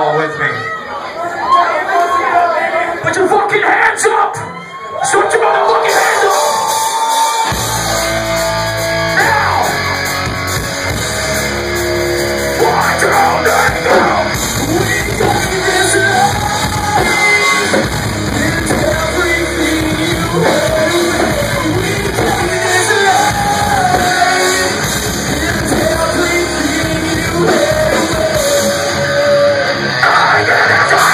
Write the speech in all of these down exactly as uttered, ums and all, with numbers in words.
all with me. Put your fucking hands up! Put your motherfucking hands up! Now! One, two, three, go! We got this love and everything you have. We got this love and everything you have. I got it, I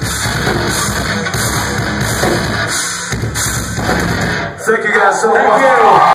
Thank you guys so much.